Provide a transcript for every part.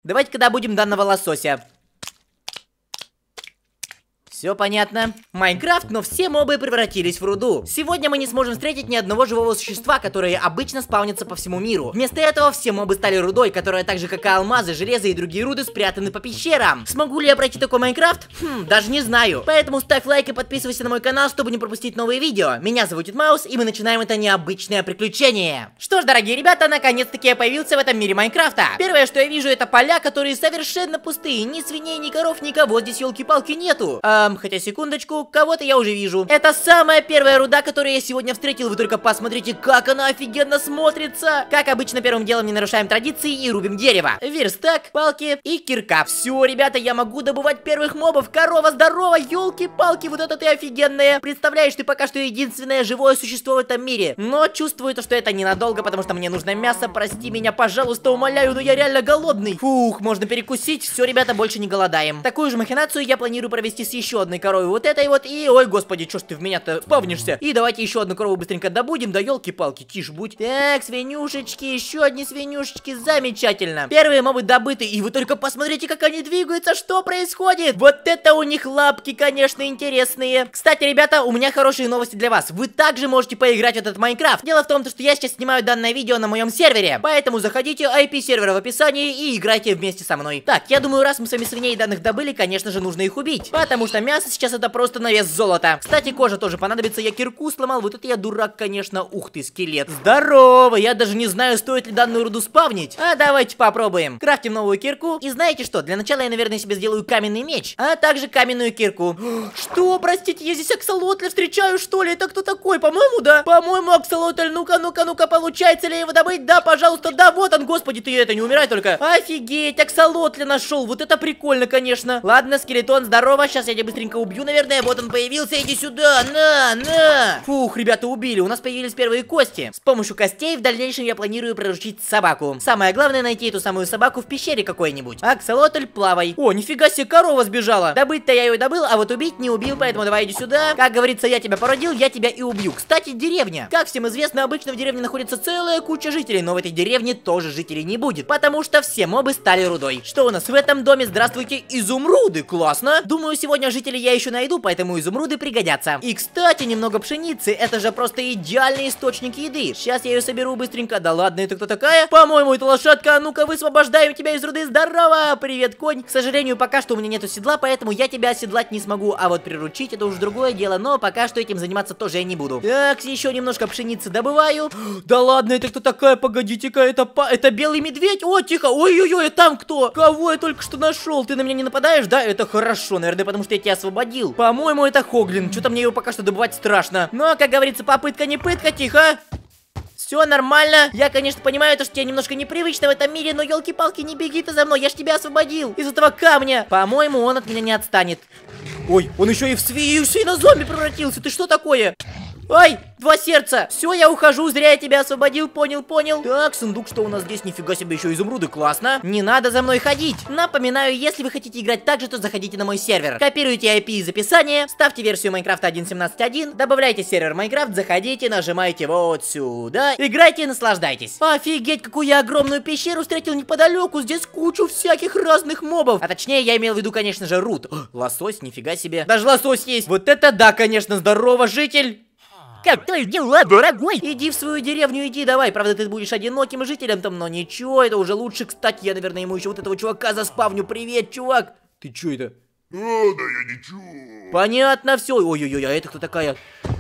Давайте когда будем данного лосося. Все понятно. Майнкрафт, но все мобы превратились в руду. Сегодня мы не сможем встретить ни одного живого существа, которые обычно спавнятся по всему миру. Вместо этого все мобы стали рудой, которая так же как и алмазы, железо и другие руды спрятаны по пещерам. Смогу ли я пройти такой Майнкрафт? Даже не знаю. Поэтому ставь лайк и подписывайся на мой канал, чтобы не пропустить новые видео. Меня зовут Дедмаус, и мы начинаем это необычное приключение. Что ж, дорогие ребята, наконец-таки я появился в этом мире Майнкрафта. Первое, что я вижу, это поля, которые совершенно пустые. Ни свиней, ни коров, никого здесь, елки-палки, нету. Хотя секундочку, кого-то я уже вижу. Это самая первая руда, которую я сегодня встретил. Вы только посмотрите, как она офигенно смотрится. Как обычно, первым делом не нарушаем традиции и рубим дерево. Верстак, палки и кирка. Все, ребята, я могу добывать первых мобов. Корова здорова, елки-палки, вот это ты офигенная. Представляешь, ты пока что единственное живое существо в этом мире. Но чувствую то, что это ненадолго, потому что мне нужно мясо. Прости меня, пожалуйста, умоляю, но я реально голодный. Фух, можно перекусить. Все, ребята, больше не голодаем. Такую же махинацию я планирую провести с еще одной коровой, вот этой вот, и, ой, господи, что ж ты в меня-то спавнишься? И давайте еще одну корову быстренько добудем, да елки-палки, тише будь. Так, свинюшечки, еще одни свинюшечки, замечательно. Первые мобы добыты, и вы только посмотрите, как они двигаются, что происходит. Вот это у них лапки, конечно, интересные. Кстати, ребята, у меня хорошие новости для вас. Вы также можете поиграть в этот Майнкрафт. Дело в том, что я сейчас снимаю данное видео на моем сервере, поэтому заходите, IP сервера в описании и играйте вместе со мной. Так, я думаю, раз мы с вами свиней данных добыли, конечно же, нужно их убить, потому что мясо сейчас это просто на вес золота. Кстати, кожа тоже понадобится, я кирку сломал, вот это я дурак, конечно. Ух ты, скелет. Здорово, я даже не знаю, стоит ли данную руду спавнить. А давайте попробуем. Крафтим новую кирку. И знаете что, для начала я, наверное, себе сделаю каменный меч, а также каменную кирку. Что, простите, я здесь аксолотля встречаю, что ли? Это кто такой? По-моему, да? По-моему, аксолотль, ну-ка, получается ли его добыть? Да, пожалуйста, да, вот он, господи, ты это, не умирай только. Офигеть, аксолотля нашел, вот это прикольно, конечно. Ладно, скелетон, здорово, сейчас я тебя быстренько убью, наверное, вот он появился, иди сюда, на. Фух, ребята, убили, у нас появились первые кости. С помощью костей в дальнейшем я планирую приручить собаку. Самое главное найти эту самую собаку в пещере какой-нибудь. Аксолотль, плавай. О, нифига себе, корова сбежала. Добыть-то я ее добыл, а вот убить не убил, поэтому давай иди сюда. Как говорится, я тебя породил, я тебя и убью. Кстати, деревня. Как всем известно, обычно в деревне находится целая куча жителей, но в этой деревне тоже жителей не будет, потому что все мобы стали рудой. Что у нас в этом доме? Здравствуйте, изумруды, классно. Думаю, сегодня жителей я еще найду, поэтому изумруды пригодятся. И, кстати, немного пшеницы, это же просто идеальный источник еды. Сейчас я ее соберу быстренько. Да ладно, это кто такая? По-моему, это лошадка. А ну-ка, высвобождаем тебя из руды. Здорово! Привет, конь. К сожалению, пока что у меня нету седла, поэтому я тебя оседлать не смогу. А вот приручить это уж другое дело, но пока что этим заниматься тоже я не буду. Так, еще немножко пшеницы добываю. Да ладно, это кто такая? Погодите-ка, это белый медведь? О, тихо. Ой-ой-ой, там кто? Кого я только что нашел? Ты на меня не нападаешь? Да, это хорошо, наверное, потому что я тебя освободил. По-моему, это Хоглин. Что-то мне его пока что добывать страшно. Но, как говорится, попытка не пытка, тихо. Все нормально. Я, конечно, понимаю, что тебе немножко непривычно в этом мире, но елки-палки, не беги ты за мной, я ж тебя освободил из этого камня. По-моему, он от меня не отстанет. Ой, он еще и в свинозомби превратился. Ты что такое? Ай, 2 сердца. Все, я ухожу, зря я тебя освободил, понял. Так, сундук, что у нас здесь? Нифига себе, еще изумруды, классно. Не надо за мной ходить. Напоминаю, если вы хотите играть так же, то заходите на мой сервер. Копируйте IP из описания, ставьте версию Майнкрафта 1.17.1, добавляйте сервер Майнкрафт, заходите, нажимаете вот сюда, играйте и наслаждайтесь. Офигеть, какую я огромную пещеру встретил неподалеку, здесь кучу всяких разных мобов. А точнее, я имел в виду, конечно же, рут. Лосось, нифига себе. Даже лосось есть. Вот это да, конечно, здорово, житель. Как твои дела, дорогой? Иди в свою деревню, иди, давай. Правда, ты будешь одиноким жителем там, но ничего, это уже лучше. Кстати, я, наверное, ему еще вот этого чувака заспавню. Привет, чувак. Ты че это? Да я ничего. Понятно, все. Ой-ой-ой, а это кто такая?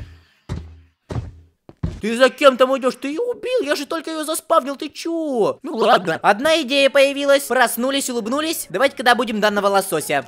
Ты за кем там идешь? Ты ее убил, я же только ее заспавнил, ты чё? Ну ладно. Одна идея появилась. Проснулись, улыбнулись. Давайте когда будем данного лосося.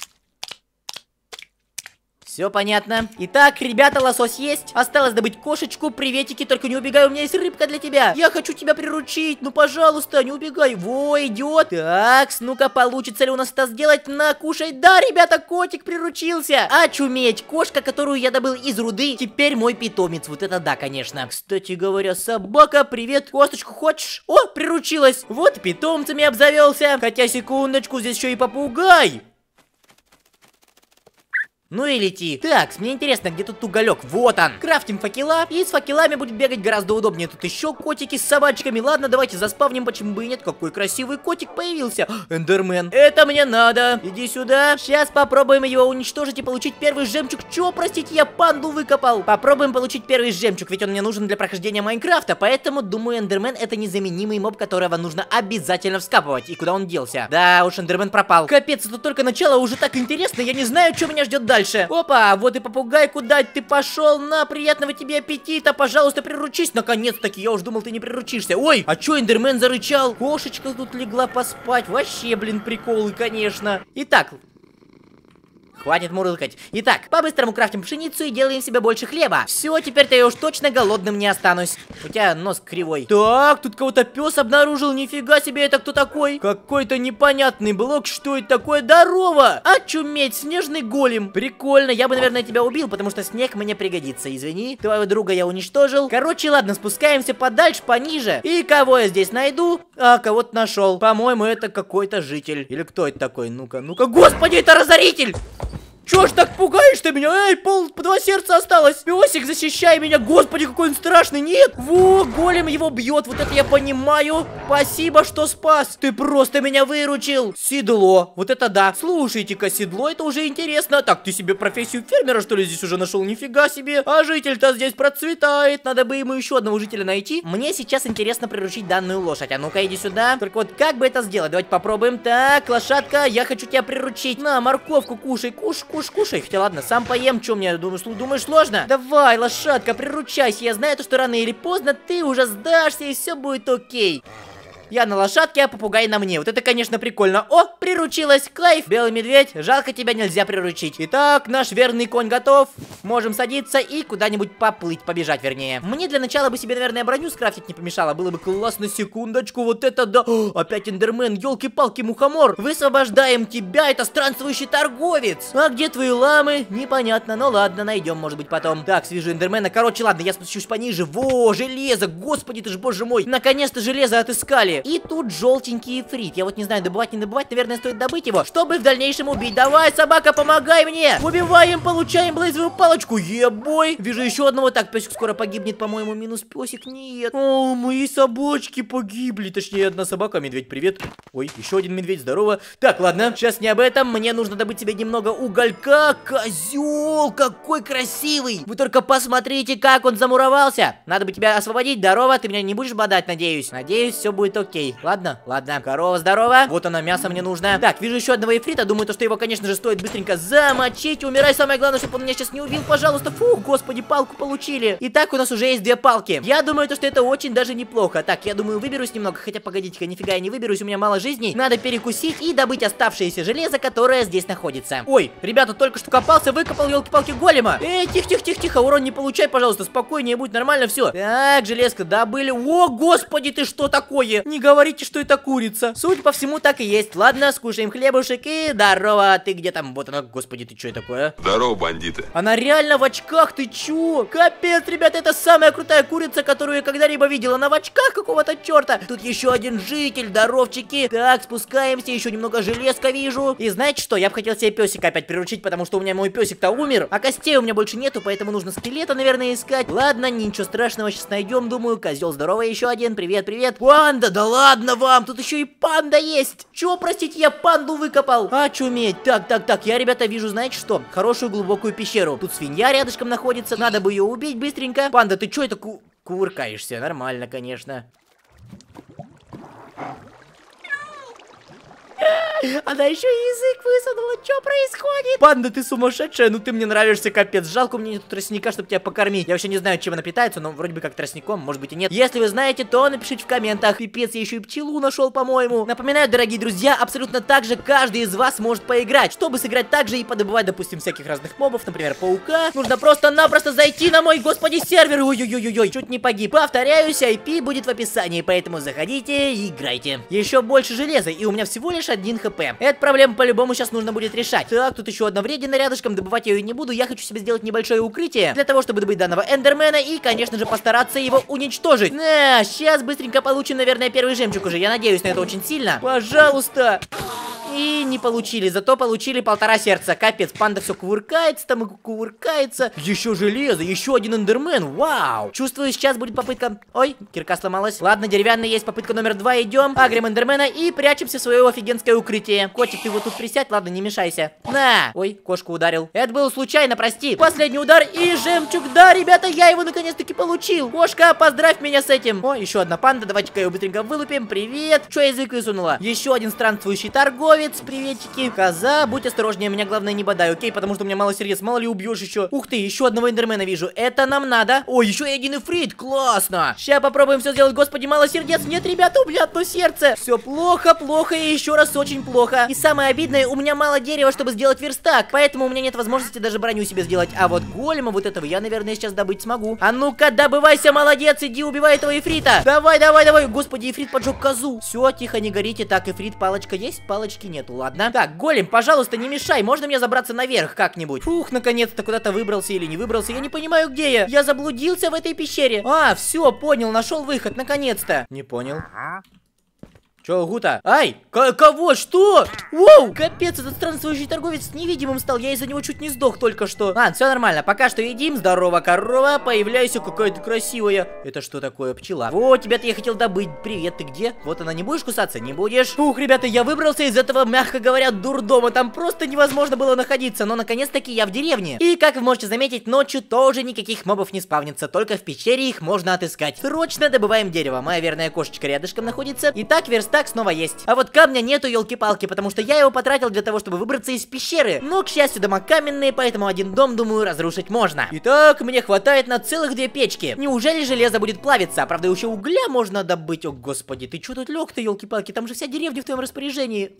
Все понятно. Итак, ребята, лосось есть. Осталось добыть кошечку. Приветики, только не убегай, у меня есть рыбка для тебя. Я хочу тебя приручить. Ну, пожалуйста, не убегай. Во, идет. Так, ну-ка, получится ли у нас это сделать? На, кушай. Да, ребята, котик приручился. Очуметь. Кошка, которую я добыл из руды, теперь мой питомец. Вот это да, конечно. Кстати говоря, собака, привет. Косточку хочешь? О, приручилась. Вот питомцами обзавелся. Хотя, секундочку, здесь еще и попугай. Ну и лети. Так, мне интересно, где тут уголек? Вот он. Крафтим факела, и с факелами будет бегать гораздо удобнее. Тут еще котики с собачками. Ладно, давайте заспавним, почему бы и нет. Какой красивый котик появился. Эндермен. Это мне надо. Иди сюда. Сейчас попробуем его уничтожить и получить первый жемчуг. Чё, простите, я панду выкопал. Попробуем получить первый жемчуг, ведь он мне нужен для прохождения Майнкрафта. Поэтому, думаю, Эндермен это незаменимый моб, которого нужно обязательно вскапывать. И куда он делся? Да уж, Эндермен пропал. Капец, это только начало, уже так интересно. Я не знаю, что меня ждет дальше. Опа, вот и попугай, куда ты пошел? На, приятного тебе аппетита, пожалуйста, приручись. Наконец-таки, я уж думал, ты не приручишься. Ой, а чё Эндермен зарычал? Кошечка тут легла поспать. Вообще, блин, приколы, конечно. Итак, хватит мурлыкать. Итак, по-быстрому крафтим пшеницу и делаем себе больше хлеба. Все, теперь-то я уж точно голодным не останусь. У тебя нос кривой. Так, тут кого-то пес обнаружил. Нифига себе, это кто такой? Какой-то непонятный блок. Что это такое? Здорово! Очуметь, снежный голем. Прикольно, я бы, наверное, тебя убил, потому что снег мне пригодится. Извини, твоего друга я уничтожил. Короче, ладно, спускаемся подальше, пониже. И кого я здесь найду? А, кого-то нашел. По-моему, это какой-то житель. Или кто это такой? Ну-ка, ну-ка. Господи, это разоритель! Чё ж так пугаешь ты меня? Эй, два сердца осталось. Песик, защищай меня. Господи, какой он страшный. Нет. Во, голем его бьет. Вот это я понимаю. Спасибо, что спас. Ты просто меня выручил. Седло. Вот это да. Слушайте-ка, седло, это уже интересно. Так, ты себе профессию фермера, что ли, здесь уже нашел? Нифига себе. А житель-то здесь процветает. Надо бы ему еще одного жителя найти. Мне сейчас интересно приручить данную лошадь. А ну-ка, иди сюда. Только вот как бы это сделать? Давайте попробуем. Так, лошадка, я хочу тебя приручить. На, морковку кушай, кушай. Хотя ладно, сам поем, что мне, думаешь, сложно? Давай, лошадка, приручайся. Я знаю, что рано или поздно ты уже сдашься и все будет окей. Я на лошадке, а попугай на мне. Вот это, конечно, прикольно. О, приручилась, кайф. Белый медведь, жалко, тебя нельзя приручить. Итак, наш верный конь готов. Можем садиться и куда-нибудь поплыть, побежать, вернее. Мне для начала бы себе, наверное, броню скрафтить не помешало. Было бы классно, секундочку. Вот это да. О, опять Эндермен, елки-палки, мухомор. Высвобождаем тебя, это странствующий торговец. А где твои ламы? Непонятно, но ладно, найдем, может быть, потом. Так, свяжу Эндермена. Короче, ладно, я спущусь пониже. Во, железо, господи ты ж, боже мой. Наконец-то железо отыскали. И тут желтенький ифрит. Я вот не знаю, добывать, не добывать. Наверное, стоит добыть его, чтобы в дальнейшем убить. Давай, собака, помогай мне. Убиваем, получаем блейзовую палочку. Ебой. Вижу еще одного. Так, песик скоро погибнет, по-моему. Минус песик. Нет. О, мои собачки погибли. Точнее, одна собака. Медведь, привет. Ой, еще один медведь, здорово. Так, ладно, сейчас не об этом. Мне нужно добыть себе немного уголька. Козел, какой красивый. Вы только посмотрите, как он замуровался. Надо бы тебя освободить. Здорово, ты меня не будешь бодать, надеюсь. Надеюсь, все будет окей. Ладно, ладно. Корова, здорово. Вот она, мясо мне нужно. Так, вижу еще одного ифрита. Думаю, то, что его, конечно же, стоит быстренько замочить. Умирай, самое главное, чтобы он меня сейчас не убил, пожалуйста. Фух, господи, палку получили. Итак, у нас уже есть 2 палки. Я думаю, то, что это очень даже неплохо. Так, я думаю, выберусь немного. Хотя, погодите-ка, нифига я не выберусь, у меня мало жизней. Надо перекусить и добыть оставшееся железо, которое здесь находится. Ой, ребята, только что копался, выкопал, елки-палки, голема. Эй, тихо-тихо-тихо, урон не получай, пожалуйста. Спокойнее, будет нормально все. Так, железка добыли. О, господи, ты что такое? Не говорите, что это курица. Судя по всему, так и есть. Ладно, скушаем хлебушек и здорово. Ты где там? Вот она, господи, ты что такое? Здорово, бандиты. Она реально в очках, ты чё? Капец, ребята, это самая крутая курица, которую я когда-либо видел. Она в очках какого-то черта. Тут еще один житель, здоровчики. Так, спускаемся, еще немного железка вижу. И знаете что, я бы хотел себе песика опять приручить, потому что у меня мой песик-то умер. А костей у меня больше нету, поэтому нужно скелета, наверное, искать. Ладно, ничего страшного, сейчас найдем, думаю. Козел, здорово, еще один, привет, привет. Панда, да ладно вам, тут еще и панда есть. Чё, простите, я панду выкопал. Очуметь. Так, я, ребята, вижу, знаете что? Хорошую глубокую пещеру. Тут свинья рядышком находится, надо бы ее убить быстренько. Панда, ты чё это кувыркаешься? Нормально, конечно. Она еще язык высунула, что происходит? Панда, ты сумасшедшая, ну ты мне нравишься, капец. Жалко, у меня нет тростника, чтобы тебя покормить. Я вообще не знаю, чем она питается, но вроде бы как тростником, может быть и нет. Если вы знаете, то напишите в комментах. Пипец, я еще и пчелу нашел, по-моему. Напоминаю, дорогие друзья, абсолютно так же каждый из вас может поиграть. Чтобы сыграть так же и подобывать, допустим, всяких разных мобов, например, паука, нужно просто-напросто зайти на мой, господи, сервер. Ой-ой-ой-ой, чуть не погиб. Повторяюсь, IP будет в описании, поэтому заходите и играйте. Еще больше железа, и у меня всего лишь 1 хп. Эту проблему по-любому сейчас нужно будет решать. Так, тут еще одна вредина рядышком, добывать я ее не буду. Я хочу себе сделать небольшое укрытие для того, чтобы добыть данного эндермена и, конечно же, постараться его уничтожить. Сейчас быстренько получим, наверное, первый жемчуг уже. Я надеюсь на это очень сильно. Пожалуйста. И не получили, зато получили 1,5 сердца. Капец, панда все кувыркается, там и кувыркается. Еще железо, еще один эндермен, вау. Чувствую, сейчас будет попытка. Ой, кирка сломалась. Ладно, деревянный есть, попытка номер 2, идем. Агрим эндермена и прячемся в свое офигенское укрытие. Котик, ты вот тут присядь, ладно, не мешайся. На! Ой, кошку ударил. Это было случайно, прости. Последний удар и жемчуг, да, ребята, я его наконец-таки получил. Кошка, поздравь меня с этим. О, еще одна панда, давайте-ка ее быстренько вылупим. Привет. Че язык высунула? Еще один странствующий торговец, приветики. Коза, будь осторожнее, меня главное не бодай, окей, потому что у меня мало сердец, мало ли убьешь еще. Ух ты, еще одного эндермена вижу, это нам надо. Ой, еще и один эфрит, классно. Сейчас попробуем все сделать, господи, мало сердец. Нет, ребята, у меня одно сердце. Все плохо, плохо и еще раз очень плохо. И самое обидное, у меня мало дерева, чтобы сделать верстак, поэтому у меня нет возможности даже броню себе сделать. А вот голема вот этого я, наверное, сейчас добыть смогу. А ну-ка, добывайся, молодец, иди убивай этого эфрита. Давай, давай, давай, господи, эфрит поджег козу. Все, тихо, не горите. Так, эфрит, палочка есть? Палочки нету, ладно. Так, голем, пожалуйста, не мешай, можно мне забраться наверх как-нибудь? Фух, наконец-то куда-то выбрался или не выбрался, я не понимаю, где я. Я заблудился в этой пещере. А, все, понял, нашел выход, наконец-то. Не понял. Чё, Гута? Ай! Кого? Что? Воу! Капец, этот странствующий торговец невидимым стал. Я из-за него чуть не сдох только что. Ладно, все нормально. Пока что едим. Здорово, корова. Появляйся, какая-то красивая. Это что такое? Пчела. Вот, тебя-то я хотел добыть. Привет, ты где? Вот она, не будешь кусаться? Не будешь? Ух, ребята, я выбрался из этого, мягко говоря, дурдома. Там просто невозможно было находиться. Но, наконец-таки, я в деревне. И, как вы можете заметить, ночью тоже никаких мобов не спавнится. Только в пещере их можно отыскать. Срочно добываем дерево. Моя верная кошечка рядышком находится. Итак, верстак снова есть. А вот камня нету, елки-палки, потому что я его потратил для того, чтобы выбраться из пещеры. Но, к счастью, дома каменные, поэтому один дом, думаю, разрушить можно. Итак, мне хватает на целых 2 печки. Неужели железо будет плавиться? А правда, еще угля можно добыть. О, господи, ты что тут лег-то, елки-палки? Там же вся деревня в твоем распоряжении.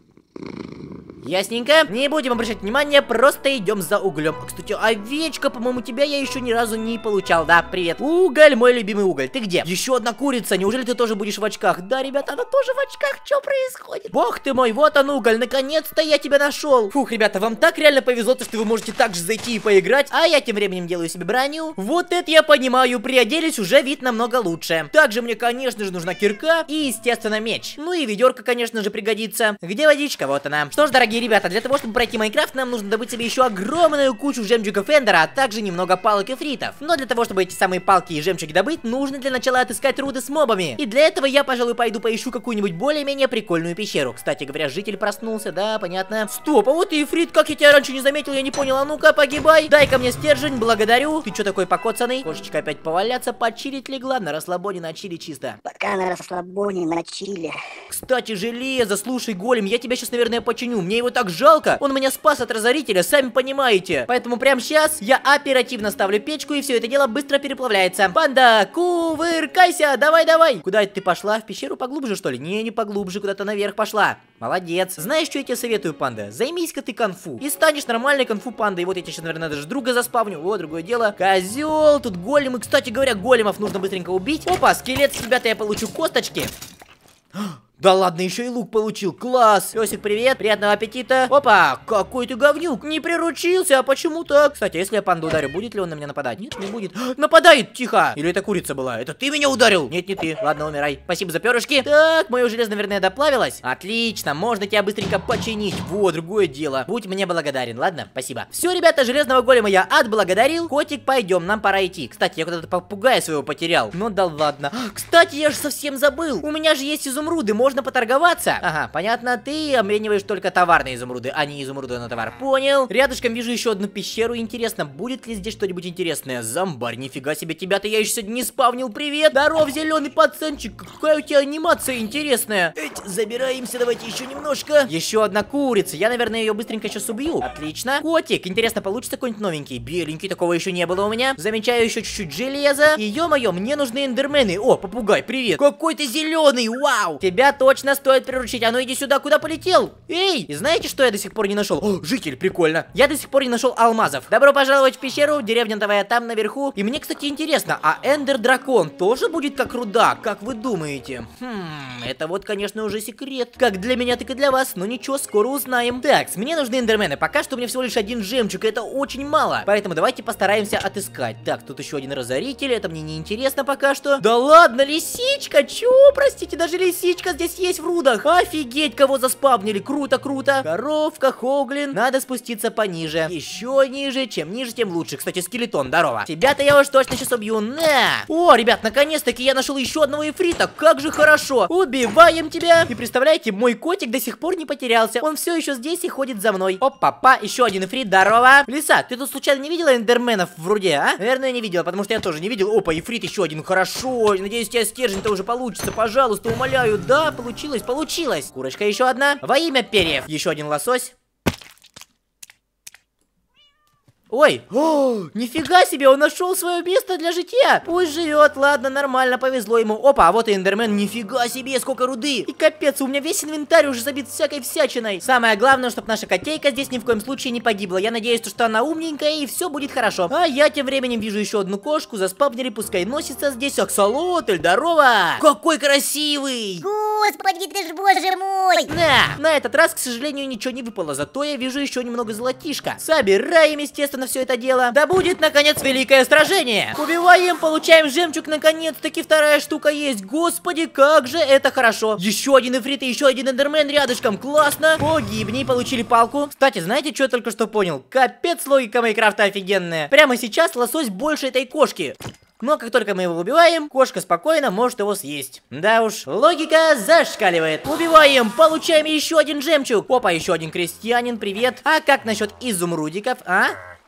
Ясненько. Не будем обращать внимания, просто идем за углем. Кстати, овечка, по-моему, тебя я еще ни разу не получал. Да, привет. Уголь, мой любимый уголь. Ты где? Еще одна курица. Неужели ты тоже будешь в очках? Да, ребята, она тоже в очках. Что происходит? Бог ты мой, вот он уголь. Наконец-то я тебя нашел. Фух, ребята, вам так реально повезло, что вы можете также зайти и поиграть. А я тем временем делаю себе броню. Вот это я понимаю. Приоделись, уже вид намного лучше. Также мне, конечно же, нужна кирка и, естественно, меч. Ну и ведерко, конечно же, пригодится. Где водичка? Вот она. Что ж, дорогие ребята, для того, чтобы пройти Майнкрафт, нам нужно добыть себе еще огромную кучу жемчугов Эндера, а также немного палок и фритов. Но для того, чтобы эти самые палки и жемчуги добыть, нужно для начала отыскать руды с мобами. И для этого я, пожалуй, пойду поищу какую-нибудь более-менее прикольную пещеру. Кстати говоря, житель проснулся, да, понятно. Стоп, а вот и Ифрит, как я тебя раньше не заметил, я не понял. А ну-ка, погибай. Дай-ка мне стержень, благодарю. Ты что такой покоцанный? Кошечка опять поваляться, почилить легла, на расслабоне, на чили чисто. Пока на расслабоне, на чили. Кстати, железо, слушай, голем, я тебя сейчас, наверное, починю. Мне его так жалко. Он меня спас от разорителя, сами понимаете. Поэтому прямо сейчас я оперативно ставлю печку, и все это дело быстро переплавляется. Панда, кувыркайся, давай-давай. Куда это ты пошла? В пещеру поглубже, что ли? Не поглубже, куда-то наверх пошла. Молодец. Знаешь, что я тебе советую, панда? Займись-ка ты конфу. И станешь нормальной конфу пандой. И вот я тебе сейчас, наверное, даже друга заспавню. Вот, другое дело. Козел, тут големы. Кстати говоря, големов нужно быстренько убить. Опа, скелет, ребята, я получу косточки. Да ладно, еще и лук получил, класс. Песик, привет, приятного аппетита. Опа, какой ты говнюк, не приручился, а почему так? Кстати, если я панду ударю, будет ли он на меня нападать? Нет, не будет. Нападает, тихо. Или это курица была? Это ты меня ударил? Нет, не ты. Ладно, умирай. Спасибо за перышки. Так, мое железо, наверное, доплавилось. Отлично, можно тебя быстренько починить. Вот, другое дело. Будь мне благодарен, ладно? Спасибо. Все, ребята, железного голема я отблагодарил. Котик, пойдем, нам пора идти. Кстати, я куда-то попугая своего потерял. Ну да ладно. Кстати, я же совсем забыл. У меня же есть изумруды, можно поторговаться? Ага, понятно, ты обмениваешь только товарные изумруды, а не изумруды на товар. Понял. Рядышком вижу еще одну пещеру. Интересно, будет ли здесь что-нибудь интересное? Зомбарь, нифига себе, тебя-то я еще сегодня не спавнил. Привет. Здоров, зеленый пацанчик. Какая у тебя анимация интересная. Забираемся, давайте еще немножко. Еще одна курица. Я, наверное, ее быстренько сейчас убью. Отлично. Котик, интересно, получится какой-нибудь новенький? Беленький, такого еще не было у меня. Замечаю еще чуть-чуть железа. И, ё-моё, мне нужны эндермены. О, попугай, привет. Какой ты зеленый, вау. Тебя точно стоит приручить. А ну иди сюда, куда полетел? Эй, и знаете, что я до сих пор не нашел? О, житель, прикольно. Я до сих пор не нашел алмазов. Добро пожаловать в пещеру. Деревня твоя там наверху. И мне, кстати, интересно, а эндер-дракон тоже будет как руда? Как вы думаете? Это вот, конечно, уже секрет. Как для меня, так и для вас. Но ничего, скоро узнаем. Так, мне нужны эндермены. Пока что у меня всего лишь один жемчуг. Это очень мало. Поэтому давайте постараемся отыскать. Так, тут еще один разоритель. Это мне не интересно пока что. Да ладно, лисичка. Чё? Простите, даже лисичка здесь здесь есть в рудах. Офигеть, кого заспавнили. Круто, круто. Коровка, Хоглин. Надо спуститься пониже. Еще ниже. Чем ниже, тем лучше. Кстати, скелетон, здорово. Тебя-то я уж точно сейчас убью. На! О, ребят, наконец-таки я нашел еще одного ифрита. Как же хорошо. Убиваем тебя. И представляете, мой котик до сих пор не потерялся. Он все еще здесь и ходит за мной. Опа-па, еще один ифрит, здорово. Лиса, ты тут случайно не видела эндерменов вроде, а? Наверное, не видела, потому что я тоже не видел. Опа, ифрит еще один, хорошо. Надеюсь, у тебя стержень-то уже получится. Пожалуйста, умоляю. Да, получилось, получилось. Курочка еще одна. Во имя перьев. Еще один лосось. Ой, нифига себе, он нашел свое место для житья. Пусть живет, ладно, нормально, повезло ему. Опа, а вот и эндермен, нифига себе, сколько руды. И капец, у меня весь инвентарь уже забит всякой всячиной. Самое главное, чтобы наша котейка здесь ни в коем случае не погибла. Я надеюсь, что она умненькая и все будет хорошо. А я тем временем вижу еще одну кошку, заспавнили, пускай носится здесь. Аксолотль, здорово. Какой красивый. Господи, ты ж боже мой! На этот раз, к сожалению, ничего не выпало, зато я вижу еще немного золотишка. Собираем, естественно, все это дело. Да будет, наконец, великое сражение. Убиваем, получаем жемчуг, наконец-таки вторая штука есть. Господи, как же это хорошо. Еще один ифрит и еще один эндермен рядышком. Классно. Погибни, получили палку. Кстати, знаете, что я только что понял? Капец, логика Майнкрафта офигенная. Прямо сейчас лосось больше этой кошки. Но как только мы его убиваем, кошка спокойно может его съесть. Да уж, логика зашкаливает. Убиваем, получаем еще один жемчуг. Опа, еще один крестьянин, привет. А как насчет изумрудиков, а?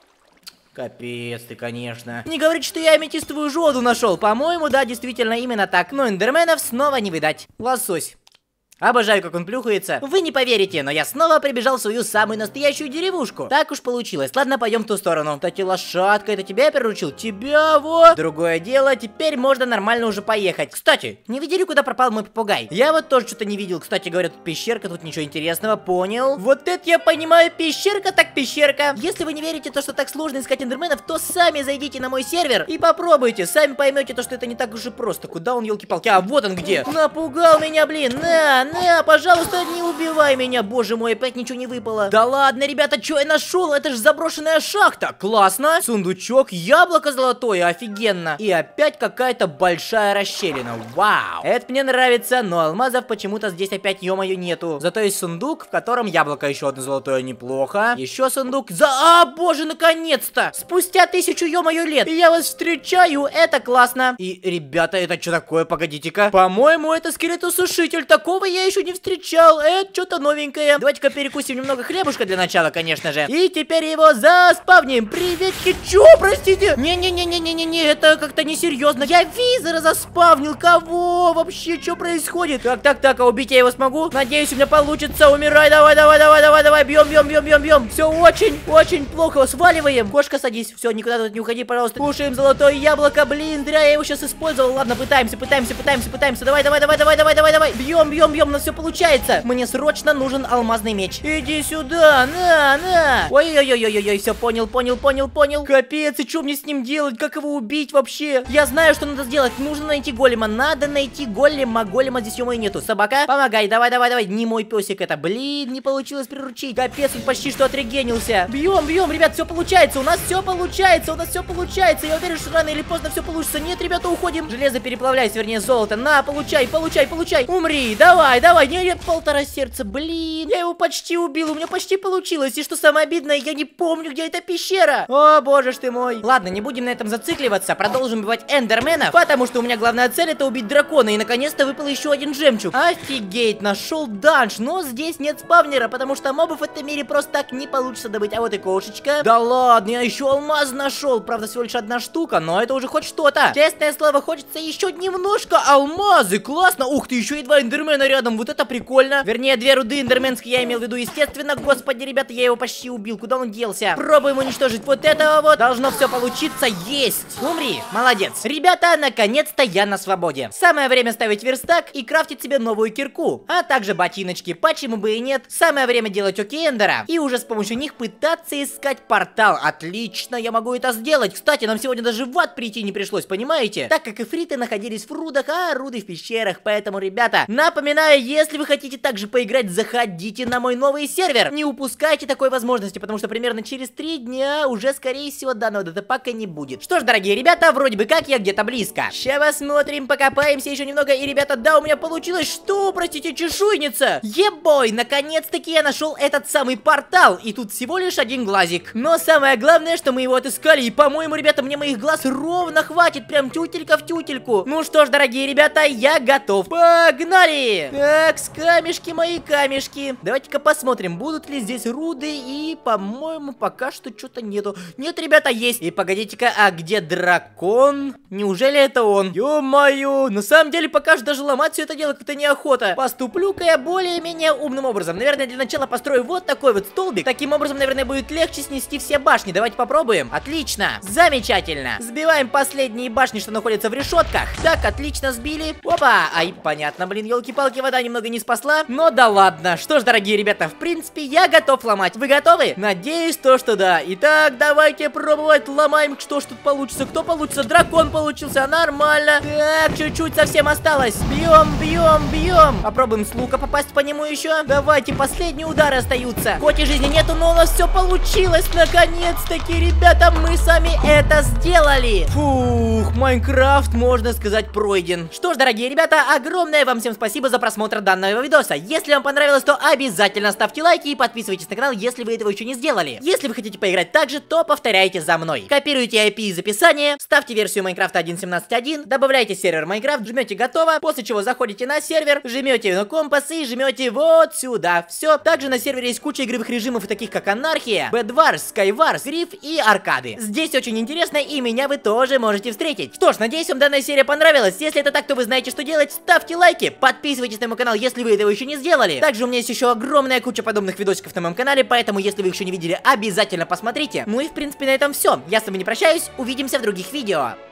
Капец ты, конечно. Не говорите, что я аметистовую жоду нашел. По-моему, да, действительно, именно так. Но эндерменов снова не видать. Лосось. Обожаю, как он плюхается. Вы не поверите, но я снова прибежал в свою самую настоящую деревушку. Так уж получилось. Ладно, пойдем в ту сторону. Кстати, лошадка, это тебя я приручил? Тебя вот. Другое дело, теперь можно нормально уже поехать. Кстати, не видели, куда пропал мой попугай? Я вот тоже что-то не видел. Кстати говоря, тут пещерка, тут ничего интересного, понял. Вот это я понимаю, пещерка так пещерка. Если вы не верите, то, что так сложно искать эндерменов, то сами зайдите на мой сервер и попробуйте. Сами поймете то, что это не так уж и просто. Куда он, елки-палки? А вот он где. Напугал меня, блин. Пожалуйста, не убивай меня, боже мой, опять ничего не выпало. Да ладно, ребята, что я нашел? Это же заброшенная шахта. Классно. Сундучок, яблоко золотое, офигенно. И опять какая-то большая расщелина. Вау. Это мне нравится, но алмазов почему-то здесь опять, ё-моё, нету. Зато есть сундук, в котором яблоко еще одно золотое, неплохо. Еще сундук. Боже, наконец-то. Спустя 1000, ё-моё, лет. И я вас встречаю, это классно. И, ребята, это что такое? Погодите-ка. По-моему, это скелетосушитель. Такого я еще не встречал. Это что-то новенькое. Давайте-ка перекусим немного хлебушка для начала, конечно же. И теперь его заспавним. Приветики. Чё, простите? Не-не-не-не-не-не-не. Это как-то несерьезно. Я визора заспавнил. Кого? Вообще, что происходит? Так, а убить я его смогу? Надеюсь, у меня получится. Умирай, давай. Бьем. Все очень плохо. Сваливаем. Кошка, садись. Все, никуда тут не уходи, пожалуйста. Кушаем золотое яблоко. Блин, зря я его сейчас использовал. Ладно, пытаемся. Давай. Бьем. У нас все получается. Мне срочно нужен алмазный меч. Иди сюда, на. Ой, все, понял. Капец, и что мне с ним делать? Как его убить вообще? Я знаю, что надо сделать. Нужно найти голема. Надо найти голема. Голема здесь ему и нету. Собака, помогай, давай. Не мой песик это. Блин, не получилось приручить. Капец, он почти что отрегенился. Бьем, ребят, все получается. У нас все получается. Я уверен, что рано или поздно все получится. Нет, ребята, уходим. Железо переплавляйся, вернее, золото. На, получай. Умри, давай. Нет, 1,5 сердца, блин. Я его почти убил, у меня почти получилось. И что самое обидное, я не помню, где эта пещера. О, боже ж ты мой. Ладно, не будем на этом зацикливаться. Продолжим убивать эндерменов, потому что у меня главная цель — это убить дракона. И наконец-то выпал еще один жемчуг. Офигеть, нашел данж. Но здесь нет спавнера, потому что мобов в этом мире просто так не получится добыть. А вот и кошечка. Да ладно, я еще алмаз нашел. Правда, всего лишь одна штука, но это уже хоть что-то. Честное слово, хочется еще немножко. Алмазы, классно. Ух ты, еще и 2 эндермена рядом. Вот это прикольно. Вернее, 2 руды эндерменские я имел в виду, естественно. Господи, ребята, я его почти убил. Куда он делся? Пробуем уничтожить вот этого вот. Должно все получиться. Есть. Умри. Молодец. Ребята, наконец-то я на свободе. Самое время ставить верстак и крафтить себе новую кирку. А также ботиночки. Почему бы и нет? Самое время делать оки эндера. И уже с помощью них пытаться искать портал. Отлично, я могу это сделать. Кстати, нам сегодня даже в ад прийти не пришлось, понимаете? Так как ифриты находились в рудах, а руды в пещерах. Поэтому, ребята, напоминаю если вы хотите также поиграть, заходите на мой новый сервер. Не упускайте такой возможности, потому что примерно через 3 дня уже, скорее всего, данного датапака не будет. Что ж, дорогие ребята, вроде бы как я где-то близко. Сейчас посмотрим, покопаемся еще немного. И, ребята, да, у меня получилось. Что, простите, чешуйница? Ебой, наконец-таки я нашел этот самый портал. И тут всего лишь один глазик. Но самое главное, что мы его отыскали. И, по-моему, ребята, мне моих глаз ровно хватит. Прям тютелька в тютельку. Ну что ж, дорогие ребята, я готов. Погнали! Так, камешки мои, камешки. Давайте-ка посмотрим, будут ли здесь руды. И, по-моему, пока что что-то нету. Нет, ребята, есть. И погодите-ка, а где дракон? Неужели это он? Ё-моё, на самом деле, пока что даже ломать все это дело как-то неохота. Поступлю-ка я более-менее умным образом. Наверное, для начала построю вот такой вот столбик. Таким образом, наверное, будет легче снести все башни. Давайте попробуем. Отлично. Замечательно. Сбиваем последние башни, что находятся в решетках. Так, отлично сбили. Опа. Ай, понятно, блин, елки-палки, вода немного не спасла. Но да ладно. Что ж, дорогие ребята, в принципе, я готов ломать. Вы готовы? Надеюсь, что да. Итак, давайте пробовать. Ломаем. Что ж тут получится? Кто получится? Дракон получился. Нормально. Так, чуть-чуть совсем осталось. Бьем, бьем, бьем. Попробуем с лука попасть по нему еще. Давайте, последние удары остаются. Хоть и жизни нету, но у нас все получилось. Наконец-таки, ребята, мы сами это сделали. Фух, Майнкрафт, можно сказать, пройден. Что ж, дорогие ребята, огромное вам всем спасибо за просмотр данного видоса. Если вам понравилось, то обязательно ставьте лайки и подписывайтесь на канал, если вы этого еще не сделали. Если вы хотите поиграть так же, то повторяйте за мной. Копируйте IP из описания, ставьте версию Майнкрафта 1.17.1, добавляйте сервер Майнкрафт, жмете готово, после чего заходите на сервер, жмете на компас и жмете вот сюда. Все. Также на сервере есть куча игровых режимов, таких как Анархия, Bedwars, Skywars, Риф и Аркады. Здесь очень интересно, и меня вы тоже можете встретить. Что ж, надеюсь, вам данная серия понравилась. Если это так, то вы знаете, что делать. Ставьте лайки, подписывайтесь на мой канал, если вы этого еще не сделали. Также у меня есть еще огромная куча подобных видосиков на моем канале, поэтому, если вы их еще не видели, обязательно посмотрите. Ну и, в принципе, на этом все. Я с вами не прощаюсь, увидимся в других видео.